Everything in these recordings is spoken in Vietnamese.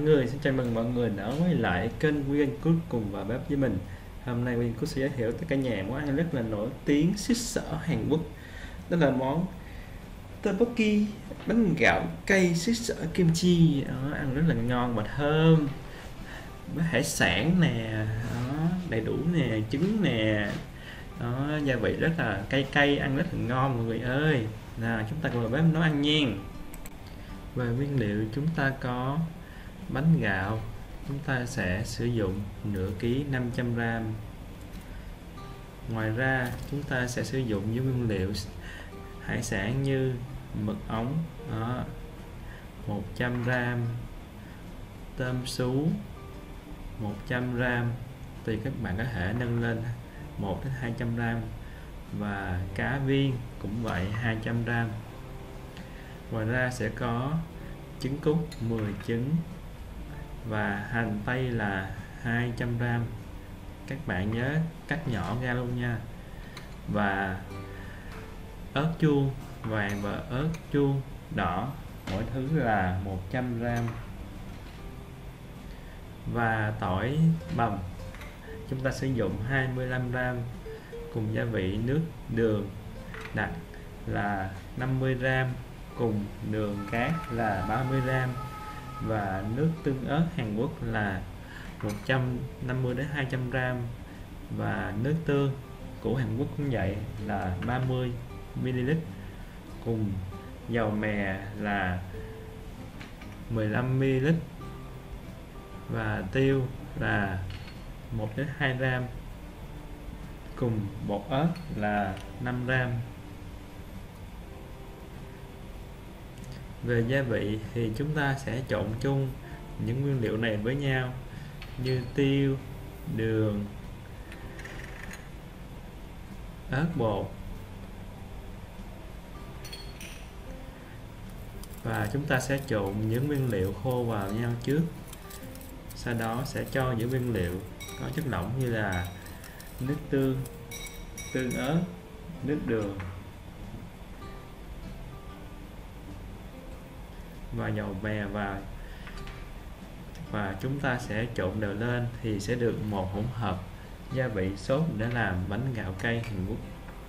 người, xin chào mừng mọi người đã quay lại kênh Nguyên Cook cùng vào bếp với mình. Hôm nay Nguyên Cook sẽ giới thiệu tới cả nhà món ăn rất là nổi tiếng xứ sở Hàn Quốc. Đó là món tteokbokki, bánh gạo cay xứ sở kim chi. Đó, ăn rất là ngon và thơm. Với hải sản nè, đó, đầy đủ nè, trứng nè. Đó, gia vị rất là cay cay, ăn rất là ngon mọi người ơi. Nào, chúng ta cùng vào bếp nấu ăn nha. Về nguyên liệu chúng ta có bánh gạo, chúng ta sẽ sử dụng nửa ký 500g. Ngoài ra chúng ta sẽ sử dụng những nguyên liệu hải sản như mực ống đó, 100g, tôm sú 100g, tùy các bạn có thể nâng lên 1 đến 200g, và cá viên cũng vậy 200g. Ngoài ra sẽ có trứng cút 10 trứng và hành tây là 200g. Các bạn nhớ cắt nhỏ ra luôn nha. Và ớt chuông vàng và ớt chuông đỏ mỗi thứ là 100g. Và tỏi bằm chúng ta sử dụng 25g, cùng gia vị nước đường đặc là 50g, cùng đường cát là 30g, và nước tương ớt Hàn Quốc là 150 đến 200g, và nước tương của Hàn Quốc cũng vậy là 30ml, cùng dầu mè là 15ml, và tiêu là 1 đến 2g, cùng bột ớt là 5g. Về gia vị thì chúng ta sẽ trộn chung những nguyên liệu này với nhau như tiêu, đường, ớt bột, và chúng ta sẽ trộn những nguyên liệu khô vào nhau trước. Sau đó sẽ cho những nguyên liệu có chất lỏng như là nước tương, tương ớt, nước đường và dầu mè vào, và chúng ta sẽ trộn đều lên thì sẽ được một hỗn hợp gia vị sốt để làm bánh gạo cay Hàn Quốc.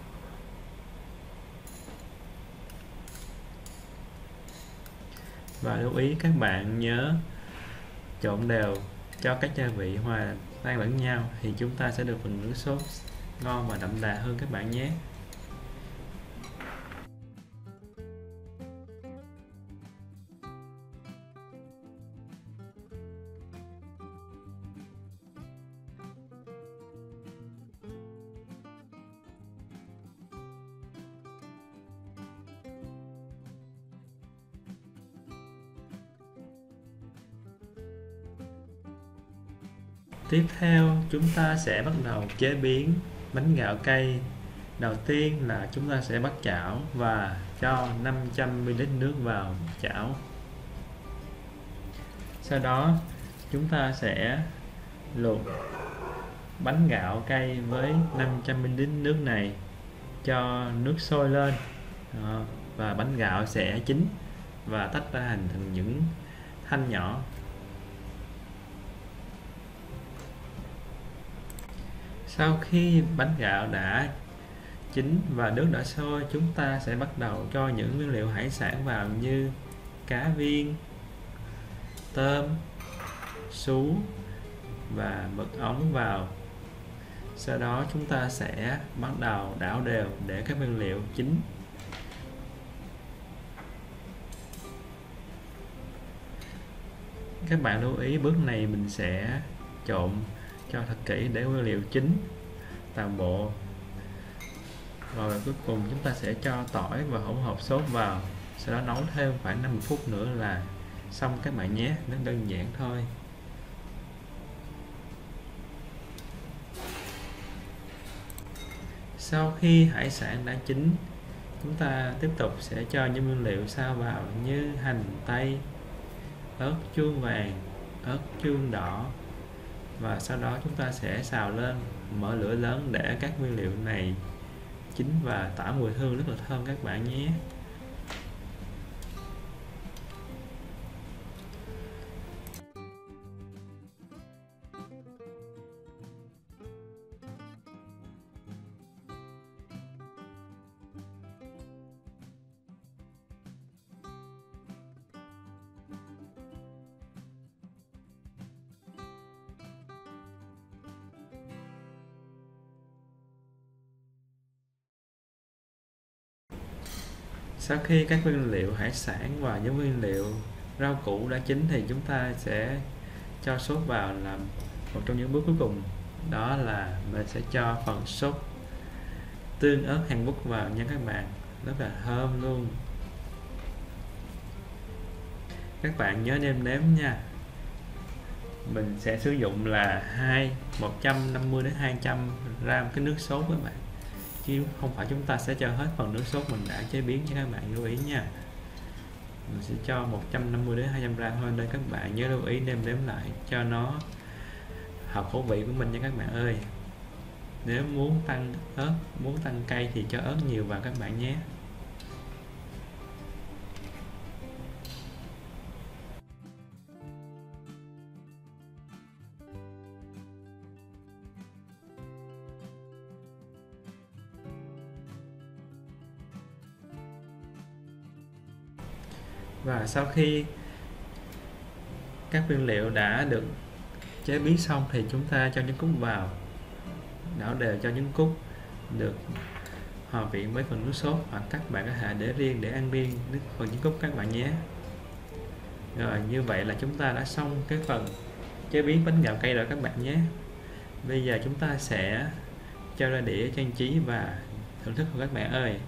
Và lưu ý các bạn nhớ trộn đều cho các gia vị hòa tan lẫn nhau thì chúng ta sẽ được phần nước sốt ngon và đậm đà hơn các bạn nhé. Tiếp theo chúng ta sẽ bắt đầu chế biến bánh gạo cay. Đầu tiên là chúng ta sẽ bắt chảo và cho 500ml nước vào chảo. Sau đó chúng ta sẽ luộc bánh gạo cay với 500ml nước này cho nước sôi lên. Đó, và bánh gạo sẽ chín và tách ra thành những thanh nhỏ. Sau khi bánh gạo đã chín và nước đã sôi, chúng ta sẽ bắt đầu cho những nguyên liệu hải sản vào như cá viên, tôm, sú và mực ống vào. Sau đó chúng ta sẽ bắt đầu đảo đều để các nguyên liệu chín. Các bạn lưu ý bước này mình sẽ trộn cho thật kỹ để nguyên liệu chín toàn bộ. Rồi cuối cùng chúng ta sẽ cho tỏi và hỗn hợp sốt vào, sau đó nấu thêm khoảng 50 phút nữa là xong các bạn nhé. Rất đơn giản thôi. Sau khi hải sản đã chín, chúng ta tiếp tục sẽ cho những nguyên liệu sau vào như hành tây, ớt chuông vàng, ớt chuông đỏ, và sau đó chúng ta sẽ xào lên, mở lửa lớn để các nguyên liệu này chín và tỏa mùi hương rất là thơm các bạn nhé. Sau khi các nguyên liệu hải sản và những nguyên liệu rau củ đã chín thì chúng ta sẽ cho sốt vào làm một trong những bước cuối cùng, đó là mình sẽ cho phần sốt tương ớt Hàn Quốc vào nha các bạn, rất là thơm luôn. Các bạn nhớ nêm nếm nha. Mình sẽ sử dụng là 150 đến 200 gram cái nước sốt các bạn, chứ không phải chúng ta sẽ cho hết phần nước sốt mình đã chế biến nha các bạn, lưu ý nha. Mình sẽ cho 150 đến 200 gram thôi đây các bạn, nhớ lưu ý nêm nếm lại cho nó hợp khẩu vị của mình nha các bạn ơi. Nếu muốn tăng ớt, muốn tăng cay thì cho ớt nhiều vào các bạn nhé. Và sau khi các nguyên liệu đã được chế biến xong thì chúng ta cho trứng cút vào, đảo đều cho trứng cút được hòa quyện với phần nước sốt, hoặc các bạn có thể để riêng để ăn riêng nước phần trứng cút các bạn nhé. Rồi như vậy là chúng ta đã xong cái phần chế biến bánh gạo cay rồi các bạn nhé. Bây giờ chúng ta sẽ cho ra đĩa trang trí và thưởng thức của các bạn ơi.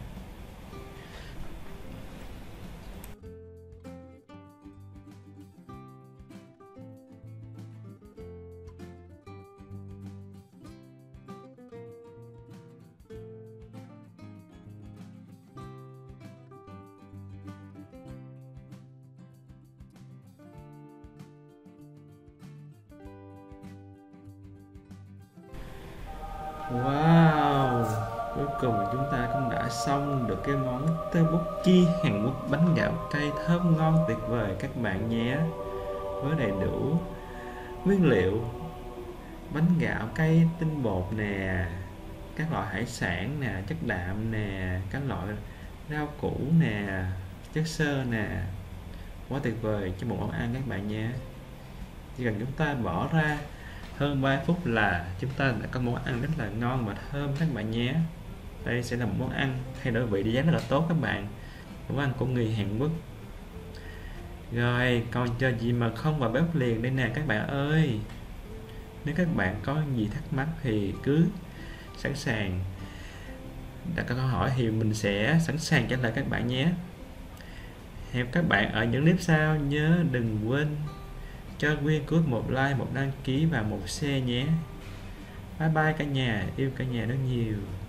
Wow, cuối cùng chúng ta cũng đã xong được cái món tteokbokki Hàn Quốc bánh gạo cay thơm ngon tuyệt vời các bạn nhé. Với đầy đủ nguyên liệu bánh gạo cay tinh bột nè, các loại hải sản nè, chất đạm nè, các loại rau củ nè, chất xơ nè, quá tuyệt vời cho một món ăn các bạn nhé. Chỉ cần chúng ta bỏ ra hơn 3 phút là chúng ta đã có món ăn rất là ngon và thơm các bạn nhé. Đây sẽ là một món ăn thay đổi vị design rất là tốt các bạn, món ăn của người Hàn Quốc. Rồi còn chờ gì mà không vào bếp liền đây nè các bạn ơi. Nếu các bạn có gì thắc mắc thì cứ sẵn sàng đặt câu hỏi thì mình sẽ sẵn sàng trả lời các bạn nhé. Hẹn các bạn ở những clip sau, nhớ đừng quên cho Quyên cước một like, một đăng ký và một share nhé. Bye bye cả nhà, yêu cả nhà rất nhiều.